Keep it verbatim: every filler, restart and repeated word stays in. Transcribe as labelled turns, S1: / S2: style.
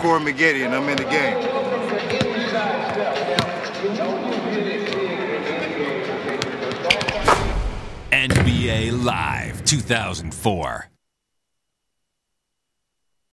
S1: Corey Maggette, and I'm in the game.
S2: N B A Live two thousand four.